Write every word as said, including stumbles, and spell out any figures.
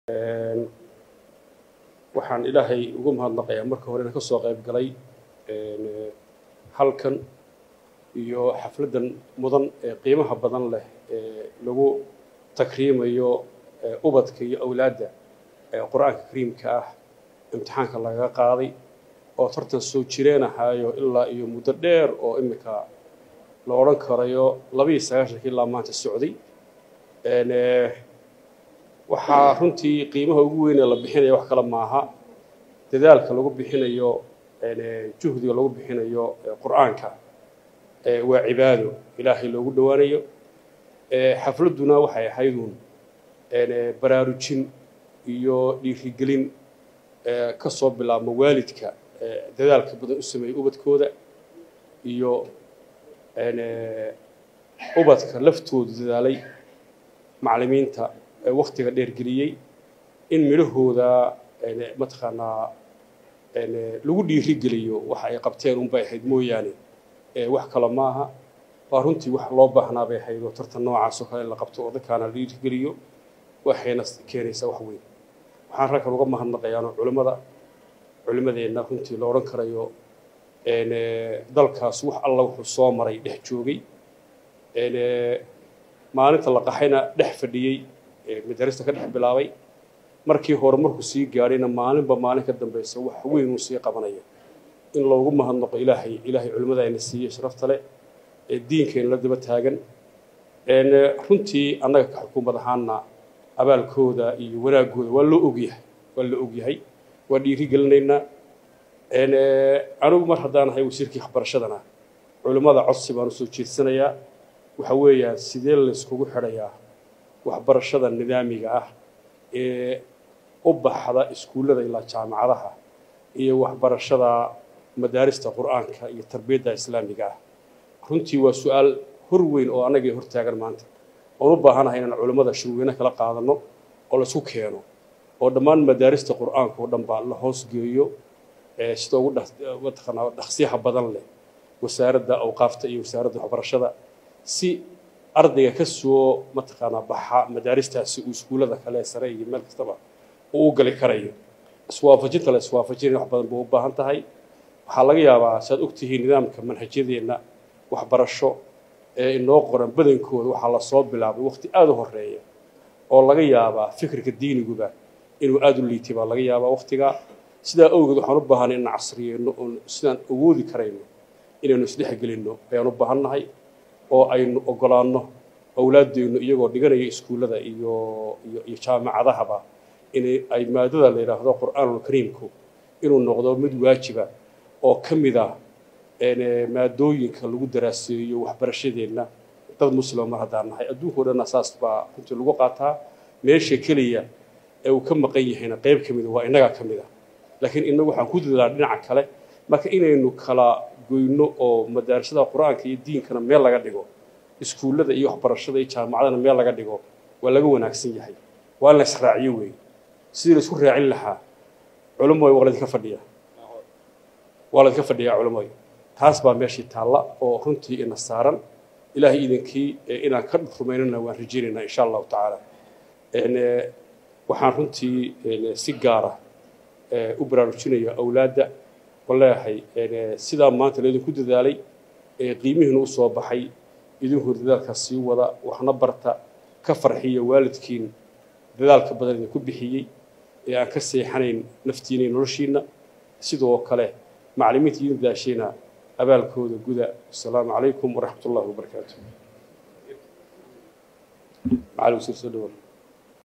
waxaan ilaahay ugu mahadnaqayaa marka hore inaan ka soo qayb galay halkan iyo xafladan mudan ee qiimaha badan leh ee lagu takriimayo ubadka iyo awlaadda ee quraanka kariimka ah imtixaanka laga qaaday oo tartan soo jireenahayo ilaa iyo muddo dheer oo imika la oran karayo laba iyo sagaashan ilaa maanta socday ee waxaa runtii qiimaha ugu weyn ee la bixinayo wax kala maaha dadaalka lagu bixinayo ee juhdiga lagu bixinayo quraanka ee waa cibaado ilaahay loogu dhawaanayo ee xafladuna waxay ahaydun ee baraarujin iyo dhiirigelin ee ka soo bilaabma waalidka dadaalka badan u sameeyay ubadkooda iyo ee ubadka laftooda dadaalay macallimiinta waqtiga dheer geliyay in midhahooda ee matqana ee lagu dhiirigeliyo waxa ay qabteen un bay ahayd mooyaane ee wax kala maaha waa runtii wax loo baahnaa bay ahayd oo tartan noocaas oo kale la qabto oo dadkaana dhiirigeliyo waxayna keenaysaa wax weyn waxaan rag uga mahadnaqayaa culimada culimadeena runtii la oran karayo ee dalkaas wax alla wuxuu soo maray dhex joogay ee maalinta la qaxayna dhex fadhiyay madarasta ka dhex bilaabay markii hore markuu sii gaarayna maalinba maalin ka dambaysa wax weyn uu sii qabanaya in loogu mahadnaqo ilaahay ilaahay culimadayna siiyay sharafta leh ee diinkeena la daba taagan ee runtii annaga ka xukuumad ahaana abaalkooda iyo wanaagooda waa loo ogyahay waa loo ogyahay waa dhiirigelinayna ee anigu mar haddaan ahay wasiirkii waxbarashadana culimada codsi baan soo jeedsanayaa waxa weeyaan sidee la iskugu xidhayaa waxbarashada nidaamiga ah ee u baxda iskuulada ilaa jaamacadaha iyo waxbarashada madaarista quraanka iyo tarbiyada islaamiga ah runtii waa su'aal hor weyn oo anaga hor taagan maanta oo u baahanahay inaan culimada shirweyne kala qaadano oo la isku keeno oo dhammaan madaarista quraanka oo dhanba la hoos geeyo ee sida ugu dhaqsiyaha dhaqsiyaha badan leh wasaaradda awqaafta iyo wasaaradda waxbarashada si ardayga ka soo matqana baxa madaaristaasi uu iskuulada kale sare iyo meel kastaba uu gali karayo iswaafajinta la iswaafajin wax badan buu u baahan tahay waxa laga yaabaa saad ogtihiin nidaamka manhajadeena waxbarasho ee inoo qoran badankooda waxa la soo bilaabay waqti aad u horeeya oo laga yaabaa fikirka diiniguba inuu aad u liitay baa laga yaabaa waqtiga sida awgeed waxaan u baahanay in casriyeeno oo sidaan awoodi karayno inaynu isdhex gelino ayaan u baahannahay oo aynu ogolaano awlaaddeenu iyagoo dhiganaya iskuulada iyo iyo jaamacadahaba in ay maadada la yiraahdo quraanul kariimku inuu noqdo mid waajiba oo kamid ah ee maadooyinka lagu daraaseeyo waxbarashadeena dad muslimiin haddaan nahay adduunka oo dhan asaas baa intii lagu qaataa meesha kaliya ee uu ka maqan yahayna qayb kamid waa inaga kamid ah laakiin inagu waxaan ku dadaalaa dhinaca kale marka inaynu kala goyno oo madaarishada quraanka iyo diinkana meel laga dhigo iskuulada iyo waxbarashada iyo jaamacadana meel laga dhigo waa laga wanaagsan yahay waa la israaciyo weey sidii la isku raacin lahaa culimada waqti ka fadhiya wala ka fadhiya culimada taas baa meeshii taala oo runtii ina saaran ilaahay idinkii inaan ka rumaynana waan rajeynaa insha Allah taala ee waxaan runtii si gaar ah u baraarujinayaa awlaadda wallahi ee sida maanta la idinku dadaalay ee qiimihiina u soo baxay idinku dadaalka sii wada waxna barta ka farxiyo waalidkiin dadaalka badan ee ku bixiyay ee aan ka seexanayn naftiina noloshiina sidoo kale macallimiinta idin daashayna abaalkooda guda assalaamu calaykum wa rahmatullahi wa barakaatuh.